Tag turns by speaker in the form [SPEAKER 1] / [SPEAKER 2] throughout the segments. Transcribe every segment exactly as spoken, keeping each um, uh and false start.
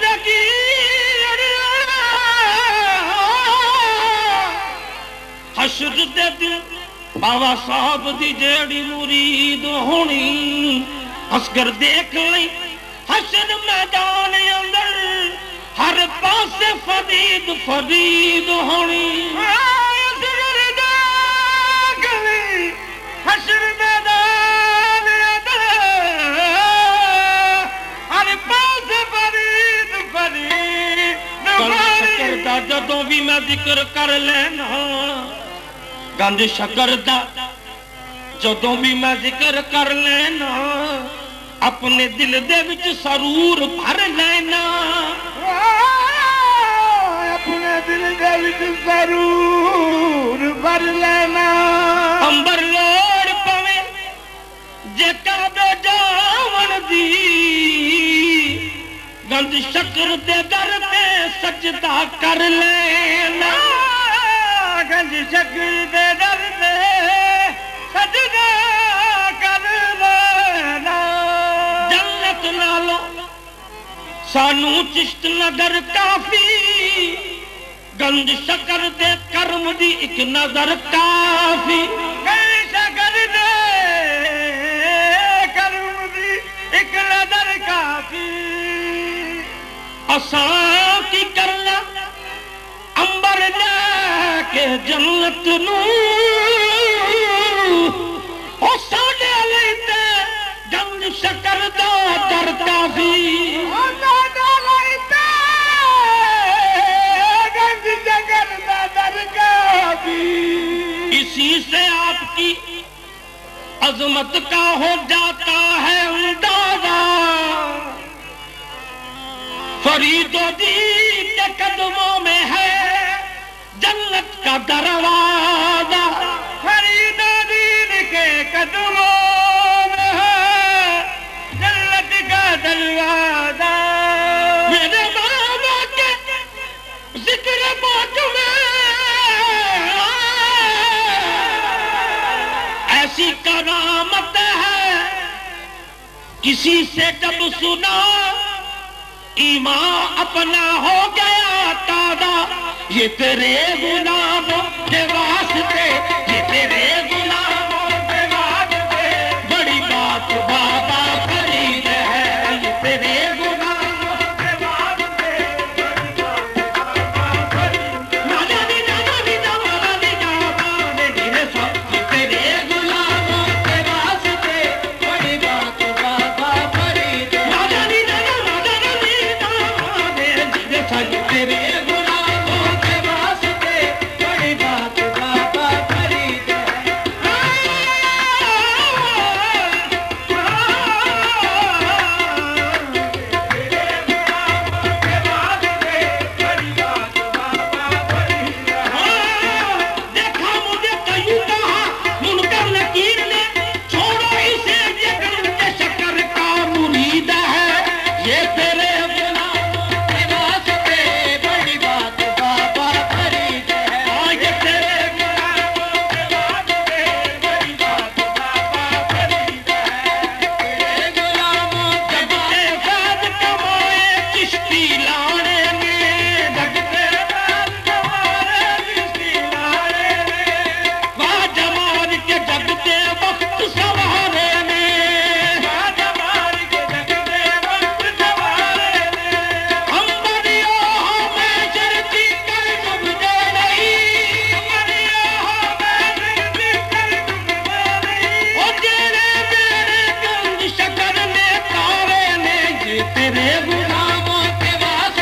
[SPEAKER 1] लगी हशर दे दिन बाबा साहब दी जेड़ी मुरीद होनी असगर देख लई हशर मैदान अंदर हर पासे फरीद फरीद होनी हशर मैदान अंदर हर पासे फरीद फरीद जदों भी मैं जिक्र कर लेना गंज शकर दा जदों भी मैं जिक्र कर लेना अपने दिल दे विच सरूर भर लेना अपने दिल दे विच सरूर भर लेना अंबर लोड़ पवे जे काबे जावन दी गंज शकर दे दर पे सजदा कर लेना गंज शकर दे दर पे सजदा कर लेना जन्नत नालो सानू चिश्त नगर काफी गंज शकर दे कर्म दी एक नजर काफी गंज शकर दे कर्म दी एक नजर काफी असां की करना अंबर के जन्नत नू ओ साडे लेते गंज शकर दा दर काफी ओ साडे लेते गंज शकर दा दर काफी इसी से आपकी अजमत का हो जाता है अंदाजा फरीदोदी के कदमों में है जन्नत का दरवाजा फरीदोदी के कदमों में है जन्नत का दरवाजा मेरे बाबा के जिक्र बात में ऐसी करामत है किसी से जब सुना ईमान अपना हो गया ताजा ये तेरे गुलामों के वास्ते ये तेरे गुलामों के वास्ते बड़ी बात बाबा फरीद है ये तेरे गुलामों के वास्ते नानी नानी नानी नानी ये तेरे गुलामों के वास्ते बड़ी बात बाबा फरीद नानी नानी तेरे गुलामों के वास्ते बड़ी बात बाबा फरीद है देखा मुझे कहीं कहा मुनकर नकीर ने छोड़ो इसे ये गंज शकर का मुरीद है ये तेरे तेरे गुलामों के वास्ते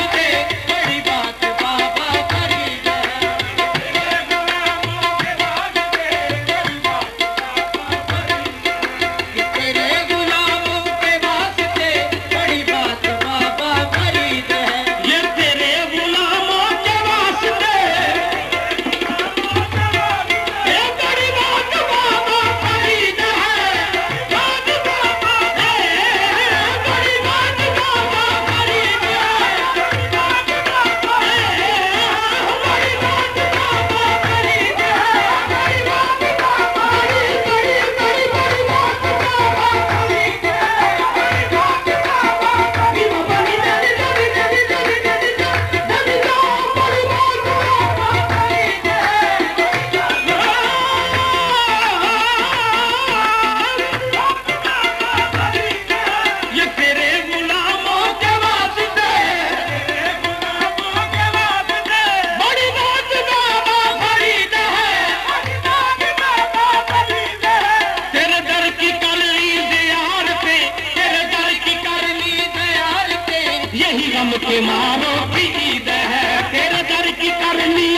[SPEAKER 1] यही गम के मारों की ईद है, तेरे दर की करनी,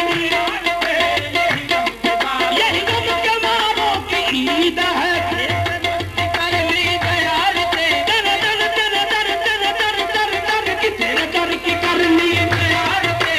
[SPEAKER 1] यही गम के मारों की ईद है, करनी दयाल से, तेरे दर तेरे दर तेरे दर दर दर की, तेरे दर की करनी दयाल से।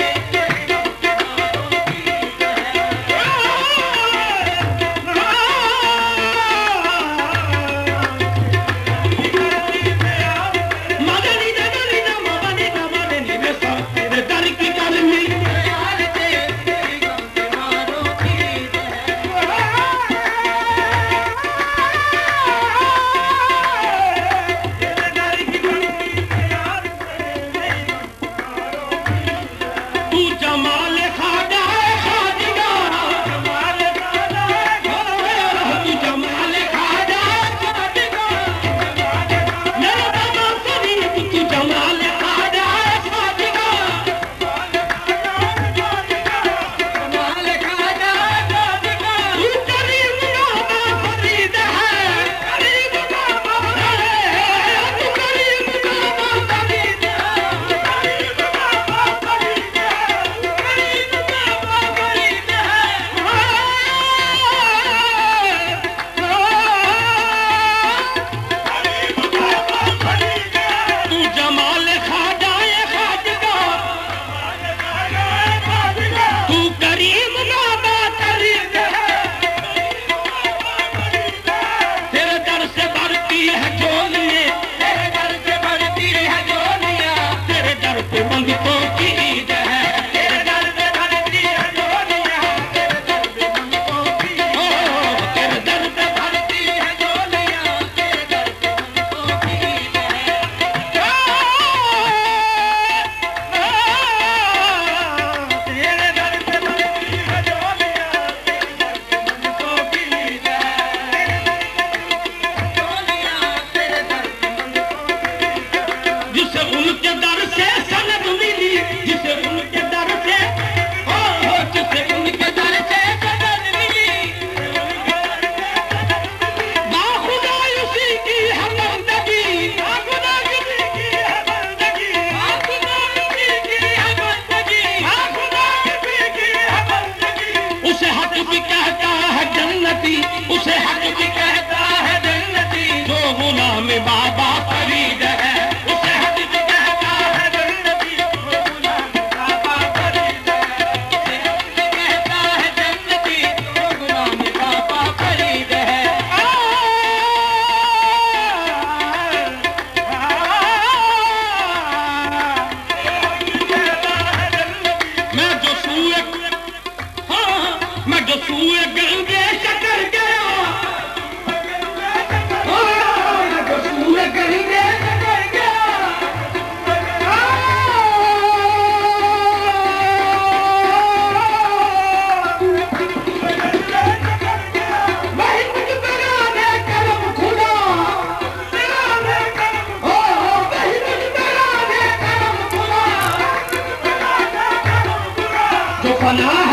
[SPEAKER 1] उसे हक भी कहता है जन्नती, जो गुलाम बाबा फरीद है, उसे हक भी कहता है जन्नती, जो गुलाम बाबा फरीद है, उसे हक भी कहता है जन्नती, जो गुलाम बाबा फरीद है। मैं जो सूए हाँ मैं जो सूए गंगे शकर गया, फना